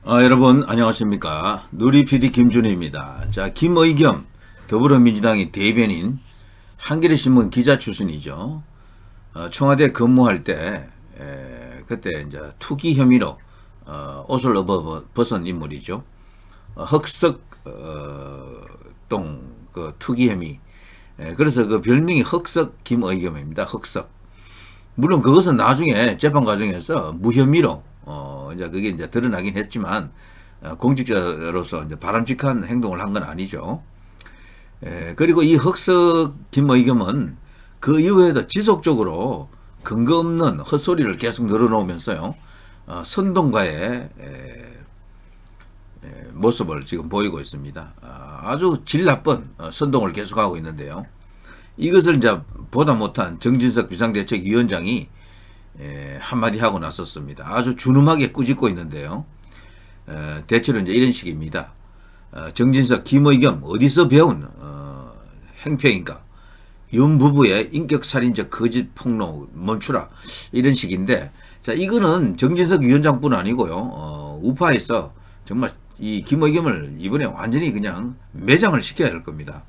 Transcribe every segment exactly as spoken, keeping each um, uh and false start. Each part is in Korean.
아, 여러분 안녕하십니까. 누리피디 김준희입니다. 자, 김의겸 더불어민주당의 대변인, 한겨레신문 기자 출신이죠. 어, 청와대 근무할 때 에, 그때 이제 투기 혐의로 어, 옷을 업어 벗은 인물이죠. 어, 흑석 어, 동그 투기 혐의. 에, 그래서 그 별명이 흑석 김의겸입니다. 흑석. 물론 그것은 나중에 재판 과정에서 무혐의로 어, 이제 그게 이제 드러나긴 했지만, 어, 공직자로서 이제 바람직한 행동을 한 건 아니죠. 에, 그리고 이 흑석 김의겸은 그 이후에도 지속적으로 근거 없는 헛소리를 계속 늘어놓으면서요, 어, 선동가의 에, 에, 모습을 지금 보이고 있습니다. 아, 아주 질 나쁜 어, 선동을 계속하고 있는데요. 이것을 이제 보다 못한 정진석 비상대책위원장이 에, 한마디 하고 나섰습니다. 아주 준엄하게 꾸짖고 있는데요. 에, 대체로 이제 이런 식입니다. 어, 정진석, 김의겸 어디서 배운 어, 행패인가? 윤 부부의 인격살인적 거짓 폭로 멈추라, 이런 식인데, 자, 이거는 정진석 위원장뿐 아니고요, 어, 우파에서 정말 이 김의겸을 이번에 완전히 그냥 매장을 시켜야 할 겁니다.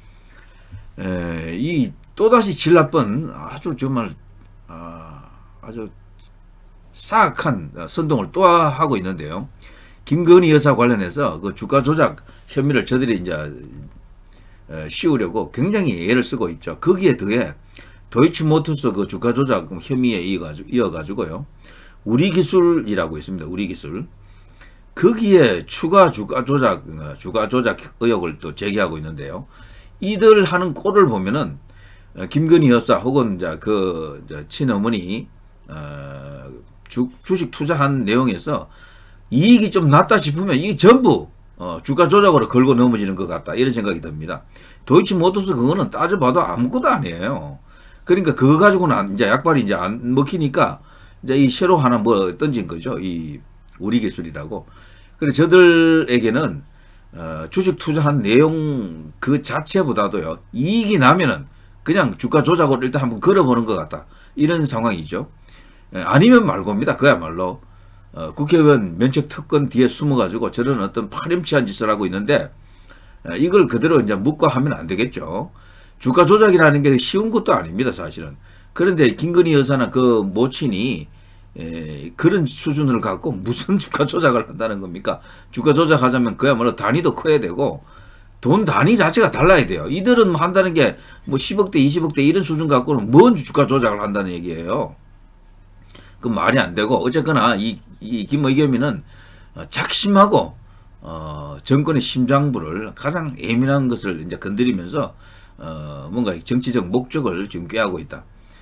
에, 이 또다시 질 나쁜 아주 정말 아, 아주 사악한 선동을 또 하고 있는데요. 김건희 여사 관련해서 그 주가 조작 혐의를 저들이 이제 씌우려고 굉장히 애를 쓰고 있죠. 거기에 더해 도이치모터스 그 주가 조작 혐의에 이어가지고요, 우리 기술이라고 있습니다. 우리 기술. 거기에 추가 주가 조작 주가 조작 의혹을 또 제기하고 있는데요. 이들 하는 꼴을 보면은 김건희 여사 혹은 이제 그 이제 친어머니 어, 주, 주식 투자한 내용에서 이익이 좀 낮다 싶으면 이게 전부 어, 주가 조작으로 걸고 넘어지는 것 같다, 이런 생각이 듭니다. 도이치모터스 그거는 따져봐도 아무것도 아니에요. 그러니까 그거 가지고는 이제 약발이 이제 안 먹히니까 이제 이 새로 하나 뭐 던진 거죠. 이 우리 기술이라고. 그래서 저들에게는 어, 주식 투자한 내용 그 자체보다도요, 이익이 나면은 그냥 주가 조작으로 일단 한번 걸어보는 것 같다, 이런 상황이죠. 에, 아니면 말고입니다. 그야말로 어, 국회의원 면책 특권 뒤에 숨어가지고 저런 어떤 파렴치한 짓을 하고 있는데, 에, 이걸 그대로 이제 묵과하면 안 되겠죠. 주가 조작이라는 게 쉬운 것도 아닙니다, 사실은. 그런데 김건희 여사는 그 모친이 에, 그런 수준을 갖고 무슨 주가 조작을 한다는 겁니까? 주가 조작하자면 그야말로 단위도 커야 되고 돈 단위 자체가 달라야 돼요. 이들은 한다는 게 뭐 십억대 이십억대 이런 수준 갖고는 뭔 주가 조작을 한다는 얘기예요. 그 말이 안 되고, 어쨌거나 이, 이 김의겸이는 작심하고 어, 정권의 심장부를, 가장 예민한 것을 이제 건드리면서 어, 뭔가 정치적 목적을 지금 꾀하고 있다.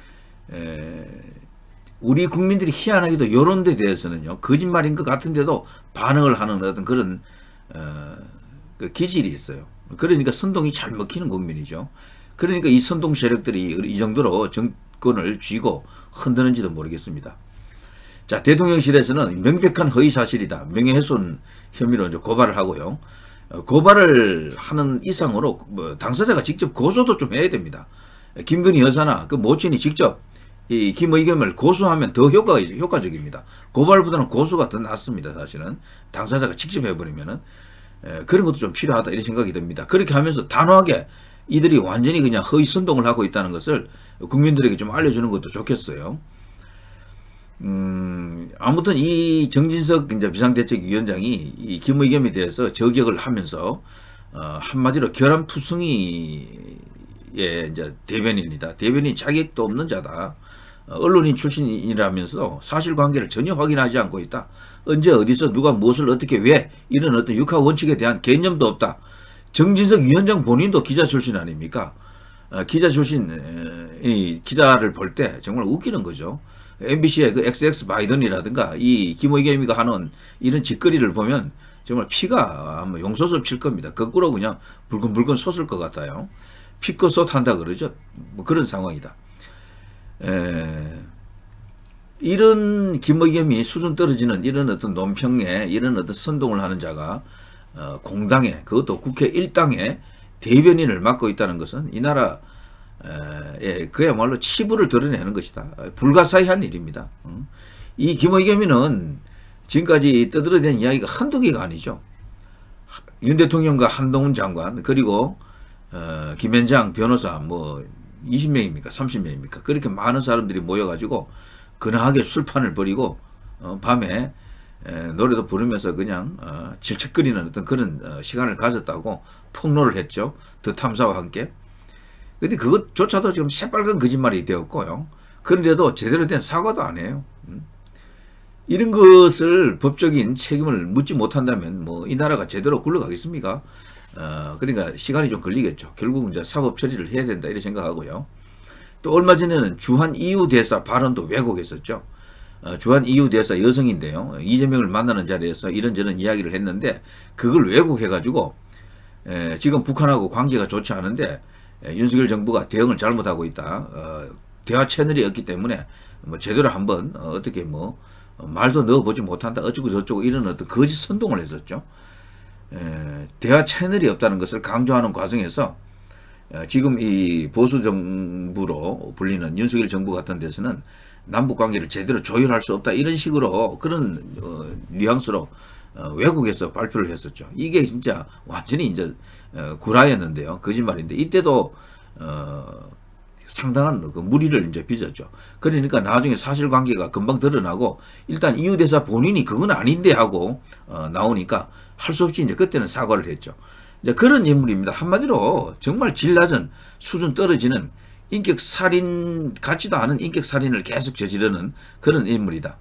에, 우리 국민들이 희한하게도 이런 데 대해서는요, 거짓말인 것 같은데도 반응을 하는 어떤 그런 어, 그 기질이 있어요. 그러니까 선동이 잘 먹히는 국민이죠. 그러니까 이 선동 세력들이 이 정도로 정권을 쥐고 흔드는지도 모르겠습니다. 자, 대통령실에서는 명백한 허위사실이다, 명예훼손 혐의로 이제 고발을 하고요. 어, 고발을 하는 이상으로 뭐 당사자가 직접 고소도 좀 해야 됩니다. 김건희 여사나 그 모친이 직접 이 김의겸을 고소하면 더 효과가 효과적입니다. 고발보다는 고소가 더 낫습니다. 사실은 당사자가 직접 해버리면은 에, 그런 것도 좀 필요하다, 이런 생각이 듭니다. 그렇게 하면서 단호하게 이들이 완전히 그냥 허위 선동을 하고 있다는 것을 국민들에게 좀 알려주는 것도 좋겠어요. 음, 아무튼 이 정진석 이제 비상대책위원장이 이 김의겸에 대해서 저격을 하면서 어, 한마디로 결함투성이의 이제 대변인이다, 대변인 자격도 없는 자다, 언론인 출신이라면서 사실관계를 전혀 확인하지 않고 있다, 언제 어디서 누가 무엇을 어떻게 왜, 이런 어떤 육하 원칙에 대한 개념도 없다. 정진석 위원장 본인도 기자 출신 아닙니까? 어, 기자 출신 이 기자를 볼 때 정말 웃기는 거죠. 엠비씨의 그 엑스엑스 바이든이라든가 이 김의겸이가 하는 이런 짓거리를 보면 정말 피가 아마 용솟을 칠 겁니다. 거꾸로 그냥 불끈불끈 솟을 것 같아요. 피껏 한다 그러죠. 뭐 그런 상황이다. 에, 이런 김의겸이 수준 떨어지는 이런 어떤 논평에 이런 어떤 선동을 하는 자가 어, 공당에, 그것도 국회 일당에 대변인을 맡고 있다는 것은 이 나라 에, 그야말로 치부를 드러내는 것이다. 불가사의한 일입니다. 이 김의겸이는 지금까지 떠들어댄 이야기가 한두 개가 아니죠. 윤 대통령과 한동훈 장관 그리고 어, 김현장 변호사 뭐 이십 명입니까 삼십 명입니까 그렇게 많은 사람들이 모여가지고 근하게 술판을 벌이고 어, 밤에 에, 노래도 부르면서 그냥 어, 질척거리는 어떤 그런 어, 시간을 가졌다고 폭로를 했죠. 더 탐사와 함께. 근데 그것조차도 지금 새빨간 거짓말이 되었고요. 그런데도 제대로 된 사과도 안 해요. 음. 이런 것을 법적인 책임을 묻지 못한다면 뭐 이 나라가 제대로 굴러가겠습니까? 어, 그러니까 시간이 좀 걸리겠죠. 결국은 이제 사법 처리를 해야 된다 이렇게 생각하고요. 또 얼마 전에는 주한 이유 대사 발언도 왜곡했었죠. 어, 주한 이유 대사 여성인데요. 이재명을 만나는 자리에서 이런저런 이야기를 했는데 그걸 왜곡해가지고 에, 지금 북한하고 관계가 좋지 않은데 에, 윤석열 정부가 대응을 잘못하고 있다. 어, 대화 채널이 없기 때문에 뭐 제대로 한번 어, 어떻게 뭐 어, 말도 넣어보지 못한다 어쩌고 저쩌고 이런 어떤 거짓 선동을 했었죠. 에, 대화 채널이 없다는 것을 강조하는 과정에서 에, 지금 이 보수 정부로 불리는 윤석열 정부 같은 데서는 남북 관계를 제대로 조율할 수 없다 이런 식으로 그런 어, 뉘앙스로 어, 외국에서 발표를 했었죠. 이게 진짜 완전히 이제 어, 구라였는데요. 거짓말인데 이때도 어, 상당한 그 무리를 이제 빚었죠. 그러니까 나중에 사실관계가 금방 드러나고 일단 이유 대사 본인이 그건 아닌데 하고 어, 나오니까 할 수 없이 이제 그때는 사과를 했죠. 이제 그런 인물입니다. 한마디로 정말 질 낮은 수준 떨어지는 인격 살인 같지도 않은 인격 살인을 계속 저지르는 그런 인물이다.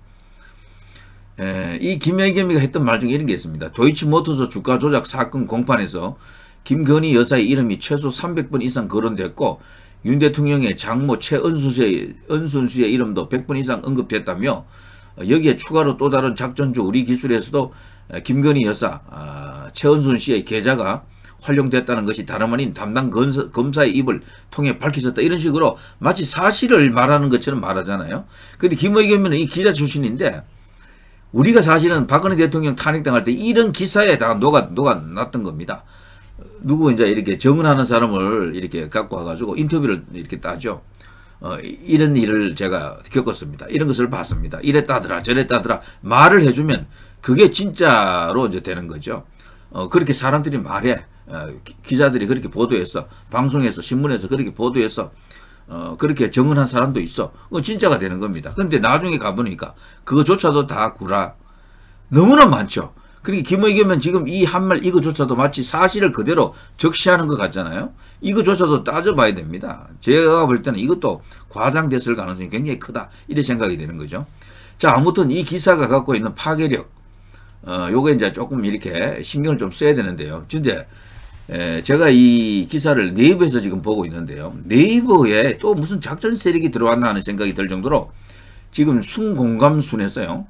에, 이 김여겸이가 했던 말 중에 이런 게 있습니다. 도이치모터스 주가 조작 사건 공판에서 김건희 여사의 이름이 최소 삼백 번 이상 거론됐고 윤 대통령의 장모 최은순 씨의 이름도 백 번 이상 언급됐다며 여기에 추가로 또 다른 작전주 우리 기술에서도 김건희 여사 최은순 씨의 계좌가 활용됐다는 것이 다름 아닌 담당 검사의 입을 통해 밝혀졌다. 이런 식으로 마치 사실을 말하는 것처럼 말하잖아요. 근데 김의겸은 이 기자 출신인데 우리가 사실은 박근혜 대통령 탄핵당할 때 이런 기사에 다 녹아, 녹아났던 겁니다. 누구 이제 이렇게 정은하는 사람을 이렇게 갖고 와가지고 인터뷰를 이렇게 따죠. 어, 이런 일을 제가 겪었습니다. 이런 것을 봤습니다. 이랬다더라, 저랬다더라 말을 해주면 그게 진짜로 이제 되는 거죠. 어, 그렇게 사람들이 말해. 어, 기자들이 그렇게 보도했어. 방송에서, 신문에서 그렇게 보도했어. 어, 그렇게 정은한 사람도 있어. 어, 진짜가 되는 겁니다. 근데 나중에 가보니까 그거조차도 다 구라. 너무나 많죠. 그러니까 김의겸은 지금 이 한 말 이거조차도 마치 사실을 그대로 적시하는 것 같잖아요. 이거조차도 따져봐야 됩니다. 제가 볼 때는 이것도 과장됐을 가능성이 굉장히 크다. 이렇게 생각이 되는 거죠. 자, 아무튼 이 기사가 갖고 있는 파괴력, 어, 요거 이제 조금 이렇게 신경을 좀 써야 되는데요. 근데 에, 제가 이 기사를 네이버에서 지금 보고 있는데요. 네이버에 또 무슨 작전 세력이 들어왔나 하는 생각이 들 정도로 지금 순공감순에서요.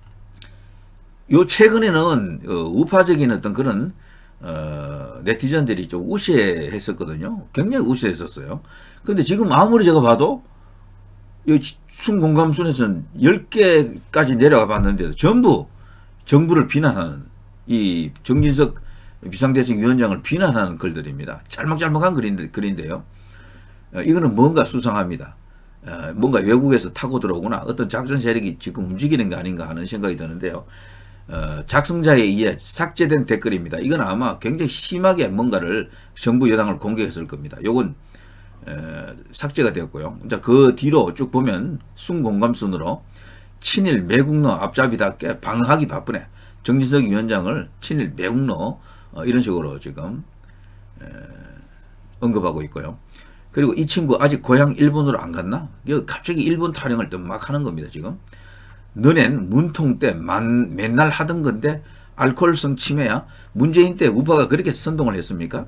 요 최근에는 어, 우파적인 어떤 그런 어, 네티즌들이 좀 우세했었거든요. 굉장히 우세했었어요. 근데 지금 아무리 제가 봐도 이 순공감순에서는 열 개까지 내려가 봤는데도 전부 정부를 비난하는 이 정진석 비상대책위원장을 비난하는 글들입니다. 짤막짤막한 글인데, 글인데요. 어, 이거는 뭔가 수상합니다. 어, 뭔가 외국에서 타고 들어오거나 어떤 작전 세력이 지금 움직이는 게 아닌가 하는 생각이 드는데요. 어, 작성자에 의해 삭제된 댓글입니다. 이건 아마 굉장히 심하게 뭔가를 정부 여당을 공격했을 겁니다. 요건 에, 삭제가 되었고요. 자, 그 뒤로 쭉 보면 순공감순으로 친일 매국노 앞잡이답게 방어하기 바쁘네. 정진석 위원장을 친일 매국노 어, 이런 식으로 지금 에, 언급하고 있고요. 그리고 이 친구 아직 고향 일본으로 안 갔나? 갑자기 일본 타령을 또 막 하는 겁니다. 지금. 너넨 문통 때 만, 맨날 하던 건데 알코올성 치매야? 문재인 때 우파가 그렇게 선동을 했습니까?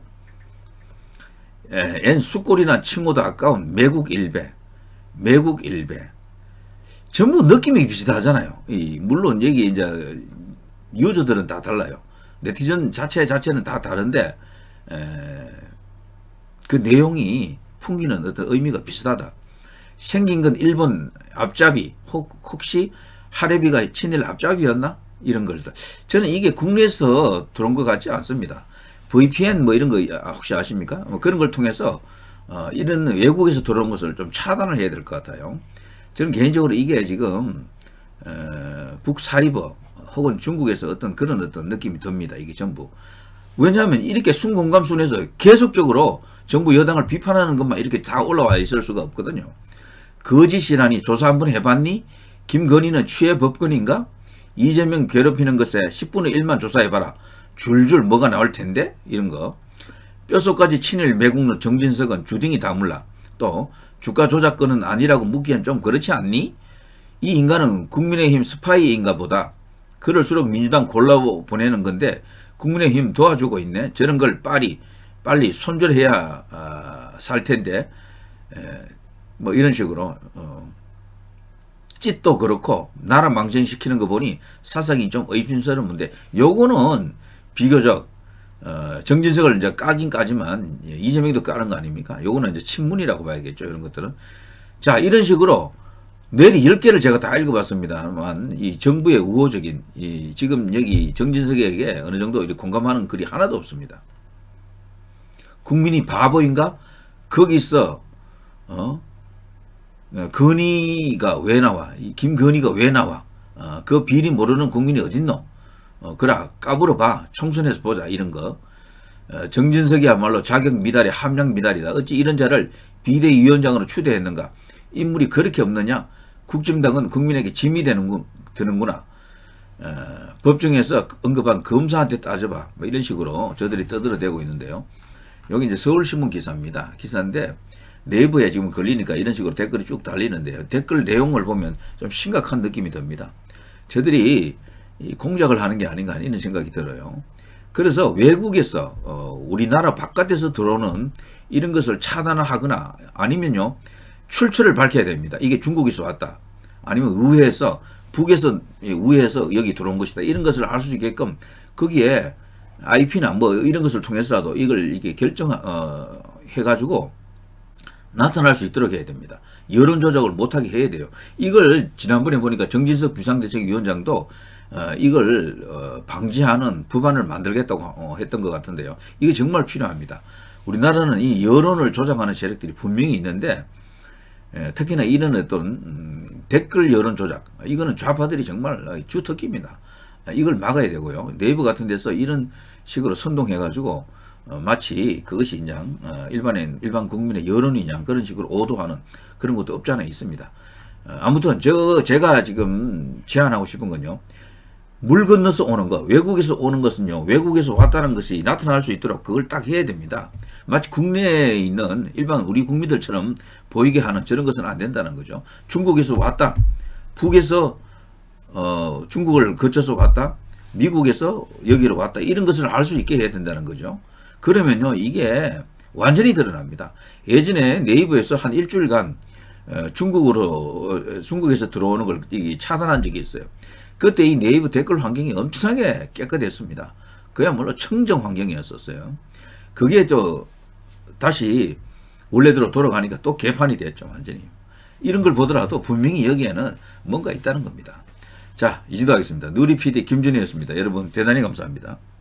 에, 엔 숫골이나 칭호도 아까운 매국 일배, 매국 일배. 전부 느낌이 비슷하잖아요. 이, 물론 여기 이제 유저들은 다 달라요. 네티즌 자체 자체는 다 다른데 에, 그 내용이 풍기는 어떤 의미가 비슷하다. 생긴 건 일본 앞잡이, 혹, 혹시 하레비가 친일 앞잡이였나? 이런 걸. 저는 이게 국내에서 들어온 것 같지 않습니다. 브이피엔 뭐 이런 거 혹시 아십니까? 뭐 그런 걸 통해서 어, 이런 외국에서 들어온 것을 좀 차단을 해야 될 것 같아요. 저는 개인적으로 이게 지금 어, 북사이버 혹은 중국에서 어떤 그런 어떤 느낌이 듭니다. 이게 전부. 왜냐하면 이렇게 순공감순에서 계속적으로 정부 여당을 비판하는 것만 이렇게 다 올라와 있을 수가 없거든요. 거짓이라니 조사 한번 해봤니? 김건희는 취해 법권인가? 이재명 괴롭히는 것에 십분의 일만 조사해봐라. 줄줄 뭐가 나올 텐데? 이런 거. 뼛속까지 친일 매국노 정진석은 주둥이 다 몰라. 또 주가 조작권은 아니라고 묻기엔 좀 그렇지 않니? 이 인간은 국민의힘 스파이인가 보다. 그럴수록 민주당 골라보내는 건데 국민의힘 도와주고 있네. 저런 걸 빨리 빨리 손절해야 어, 살 텐데 에, 뭐 이런 식으로 어, 짓도 그렇고 나라 망신시키는 거 보니 사상이 좀 의심스러운데 요거는 비교적 어, 정진석을 이제 까긴 까지만 예, 이재명도 까는 거 아닙니까? 요거는 이제 친문이라고 봐야겠죠. 이런 것들은. 자, 이런 식으로 내리 열 개를 제가 다 읽어봤습니다만 이 정부의 우호적인 이 지금 여기 정진석에게 어느 정도 이렇게 공감하는 글이 하나도 없습니다. 국민이 바보인가? 거기서 어? 건희가 왜 나와? 이 김건희가 왜 나와? 어, 그 비리 모르는 국민이 어딨노? 어, 그래 까불어 봐. 총선에서 보자. 이런 거. 어, 정진석이야말로 자격 미달이 함량 미달이다. 어찌 이런 자를 비대위원장으로 추대했는가? 인물이 그렇게 없느냐? 국정당은 국민에게 짐이 되는구, 되는구나. 어, 법정에서 언급한 검사한테 따져봐. 뭐 이런 식으로 저들이 떠들어대고 있는데요. 여기 이제 서울신문 기사입니다. 기사인데 내부에 지금 걸리니까 이런 식으로 댓글이 쭉 달리는데요. 댓글 내용을 보면 좀 심각한 느낌이 듭니다. 저들이 이 공작을 하는 게 아닌가 이런 생각이 들어요. 그래서 외국에서 어, 우리나라 바깥에서 들어오는 이런 것을 차단하거나 아니면요 출처를 밝혀야 됩니다. 이게 중국에서 왔다. 아니면 의회에서 북에서 우회해서 여기 들어온 것이다. 이런 것을 알 수 있게끔 거기에 아이피나 뭐 이런 것을 통해서라도 이걸 이게 결정 어, 해가지고 나타날 수 있도록 해야 됩니다. 여론 조작을 못하게 해야 돼요. 이걸 지난번에 보니까 정진석 비상대책위원장도 어, 이걸 어, 방지하는 법안을 만들겠다고 어, 했던 것 같은데요. 이게 정말 필요합니다. 우리나라는 이 여론을 조작하는 세력들이 분명히 있는데 예, 특히나 이런 어떤 음, 댓글 여론 조작 이거는 좌파들이 정말 주특기입니다. 이걸 막아야 되고요. 네이버 같은 데서 이런 식으로 선동해 가지고 어, 마치 그것이 이제 어, 일반인 일반 국민의 여론이냐 그런 식으로 오도하는 그런 것도 없지 않아 있습니다. 어, 아무튼 저 제가 지금 제안하고 싶은 건요. 물 건너서 오는 거, 외국에서 오는 것은요, 외국에서 왔다는 것이 나타날 수 있도록 그걸 딱 해야 됩니다. 마치 국내에 있는 일반 우리 국민들처럼 보이게 하는 저런 것은 안 된다는 거죠. 중국에서 왔다, 북에서 어, 중국을 거쳐서 왔다, 미국에서 여기로 왔다, 이런 것을 알 수 있게 해야 된다는 거죠. 그러면요, 이게 완전히 드러납니다. 예전에 네이버에서 한 일주일간 어, 중국으로, 중국에서 들어오는 걸 차단한 적이 있어요. 그때 이 네이버 댓글 환경이 엄청나게 깨끗했습니다. 그야말로 청정 환경이었었어요. 그게 또 다시 원래대로 돌아가니까 또 개판이 됐죠. 완전히. 이런 걸 보더라도 분명히 여기에는 뭔가 있다는 겁니다. 자, 이지도 하겠습니다. 누리피디 김준희였습니다. 여러분 대단히 감사합니다.